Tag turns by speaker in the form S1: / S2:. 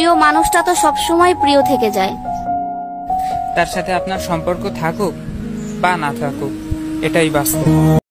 S1: প্রিয় মানুষটা তো সবসময় প্রিয় থেকে যায়।
S2: তার সাথে আপনার সম্পর্ক থাকুক বা না থাকুক, এটাই বাস্তব।